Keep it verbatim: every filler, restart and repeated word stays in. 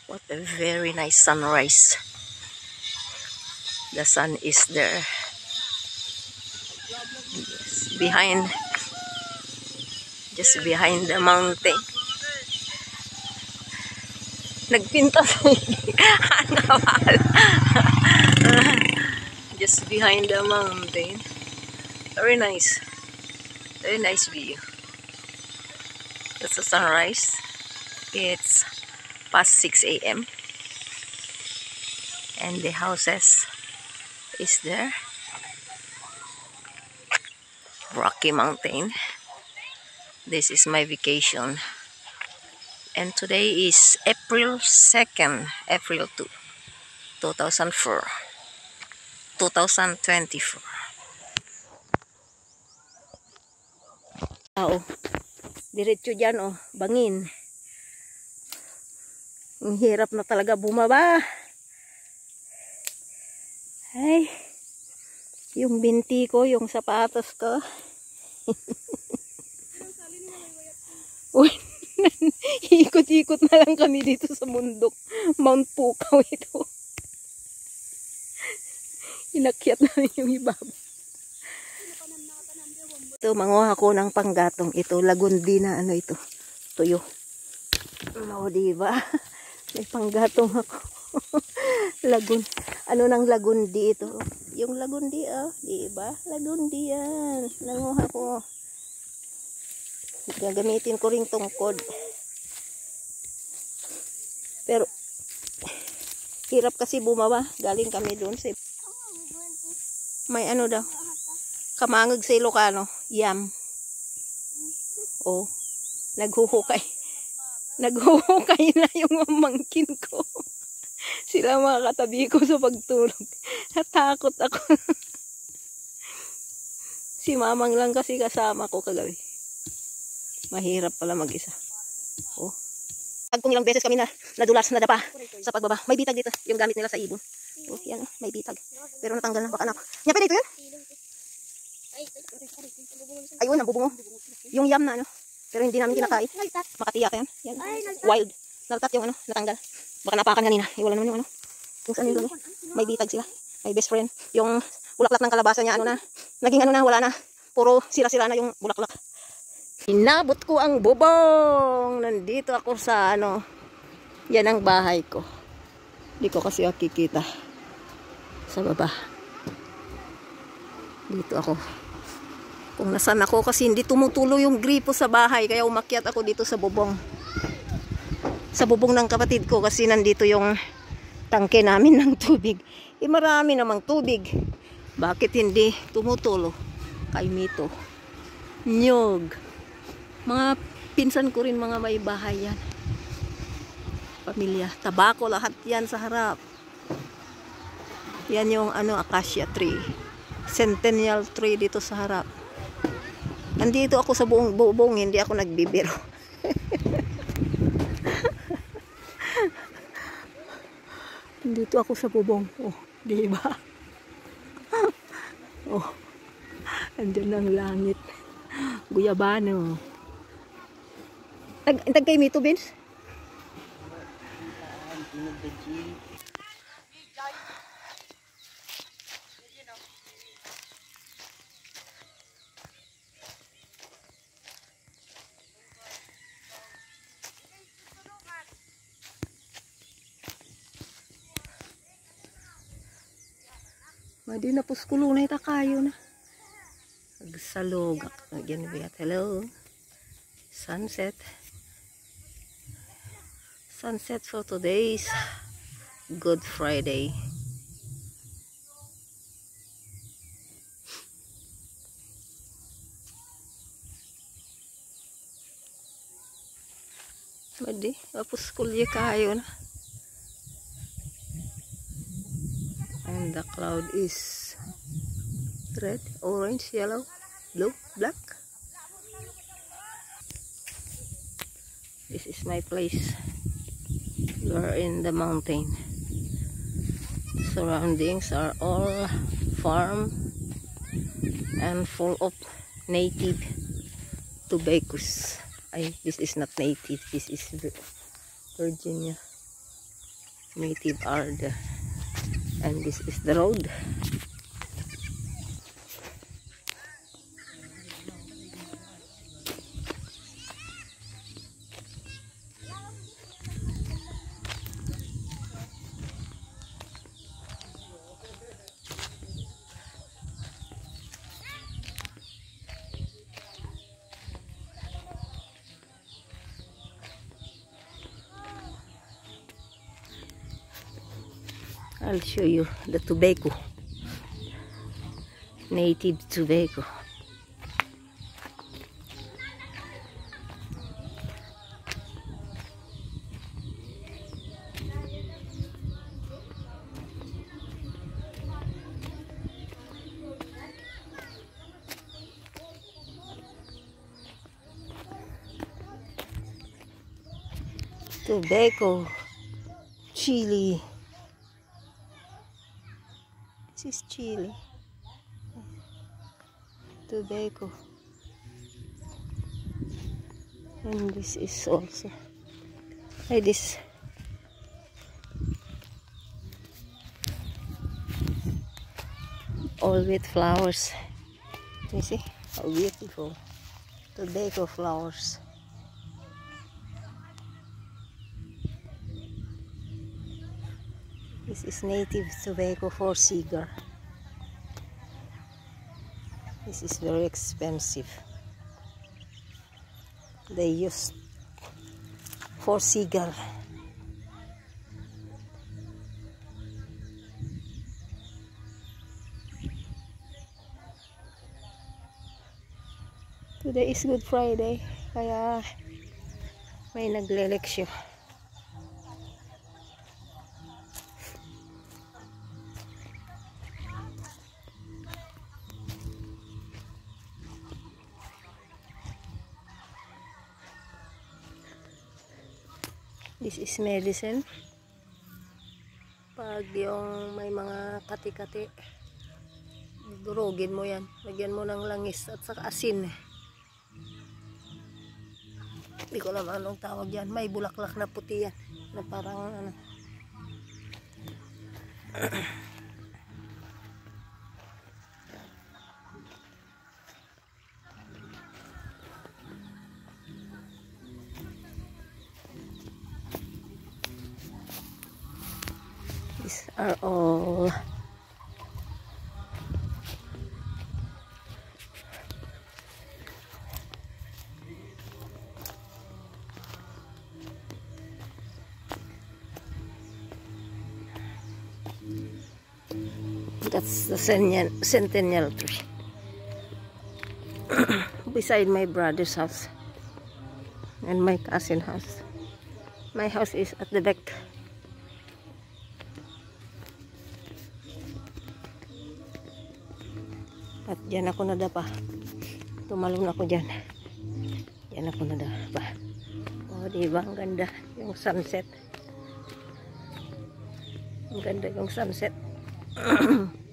What a very nice sunrise. The sun is there. Yes, behind, just behind the mountain. Nagpinta sa Anawal. Just behind the mountain. Very nice. Very nice view. That's the sunrise. It's past six A M and the houses is there. Rocky Mountain. This is my vacation. And today is April second, April second, two thousand four, two thousand twenty-four. Ah, oh. Diretso dyan, oh, bangin. Ang hirap na talaga bumaba. Ay, yung binti ko, yung sapatos ko. Uy, ikot-ikot na lang kami dito sa bundok. Mount Pukaw ito. Inakyat na yung ibabaw. Ito, manguha ko ng panggatong. Ito, lagundi na ano ito. Tuyo. No, diba? May panggatong ako. Lagun. Ano nang lagundi ito? Yung lagundi, oh. Diba? Lagundi yan. Nanguha ko. Gagamitin ko ring tungkod. Pero, hirap kasi bumaba. Galing kami doon sa... May ano daw. Kamangag sa Ilocano. Yam. Oh. Naghuhukay. Naghuhukay na yung mamangkin ko. Sila mga katabi ko sa pagtulog. Natakot ako. Si mamang lang kasi kasama ko kagabi. Mahirap pala mag-isa. Oh. Kung ilang beses kami na nadulas, nadapa sa pagbaba. May bitag dito. Yung gamit nila sa ibon. Oh, yan. May bitag. Pero natanggal na. Baka anak. Nya, pwede ito yun? Ayun, nabubungo. Yung yam na ano. Pero hindi namin kinakain. Makatiyak yan. Yan. Wild. Naltat yung ano, natanggal. Baka napakan kanina. Eh, wala naman yung ano. Yung saan yung may bitag sila. May best friend. Yung bulaklak ng kalabasa niya, ano na. Naging ano na, wala na. Puro sila-sila na yung bulaklak. Inabot ko ang bubong. Nandito ako sa ano. Yan ang bahay ko. Hindi ko kasi makikita. Sa baba. Dito ako. Kung nasan ako kasi hindi tumutulo yung gripo sa bahay. Kaya umakyat ako dito sa bubong. Sa bubong ng kapatid ko kasi nandito yung tangke namin ng tubig. Eh marami namang tubig. Bakit hindi tumutulo? Kay Mito. Nyog. Mga pinsan ko rin mga may bahay yan. Pamilya. Tabako lahat yan sa harap. Yan yung ano, acacia tree. Centennial tree dito sa harap. Nandito ako sa buong bubong, hindi ako nagbibiro. Nandito ako sa bubong. Oh, di ba? Oh. Andiyan ang langit. Guyabano. Tag, tag kay Mito, Vince? Madi na puskulo na ita kayo na. Agsalog. Again, we got hello. Sunset. Sunset for today's Good Friday. Madi, puskulya kayo na. And the cloud is red, orange, yellow, blue, black. This is my place. We are in the mountain. Surroundings are all farm and full of native tobaccos. Ay, this is not native. This is Virginia. native are there. And this is the road. I'll show you the tobacco, native tobacco. Tobacco, chili. This is chili, tobacco, and this is also like this. All with flowers. You see how beautiful tobacco flowers. This is native tobacco for cigar. This is very expensive. They use for cigar. Today is Good Friday, kaya may nagle-leksyon. This is medicine. Pag yung may mga kati-kati, durugin mo yan. Lagyan mo ng langis at saka asin. Hindi ko naman anong tawag yan. May bulaklak na puti yan. Na parang ano. These are all that's the centennial tree beside my brother's house and my cousin's house. My house is at the back. At dyan ako nadapa. Tumalon ako dyan. Dyan ako nadapa. O, diba? Ang ganda yung sunset. Ang ganda yung sunset.